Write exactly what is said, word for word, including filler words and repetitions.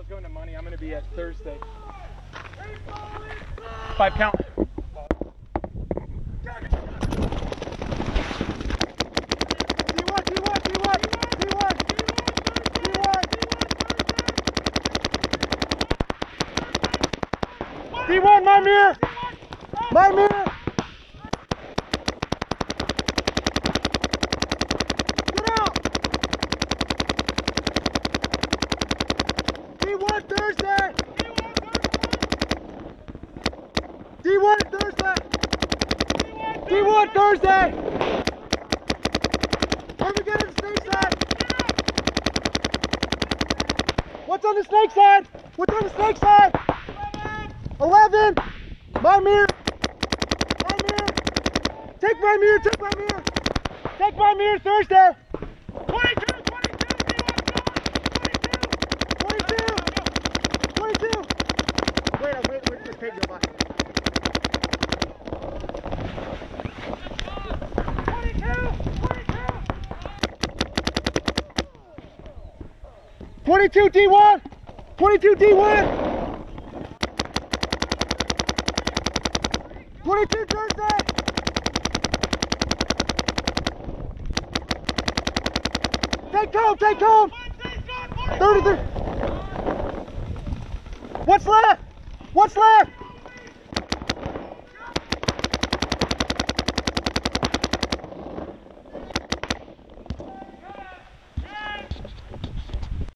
was going to money. I'm going to be at Thursday. Five count. D one, my mirror! My mirror! Get out! D one Thursday! D one Thursday! D one Thursday! Let me get on the snake side! What's on the snake side? What's on the snake side? eleven! My mirror! My mirror! Take my mirror! Take my mirror! Take my mirror Thursday! twenty-two! twenty-two! twenty-two! Wait, wait, wait, just take your box. twenty-two D one! twenty-two D one! twenty-two Thursday! Take home, take home! thirty-three! What's left? What's left?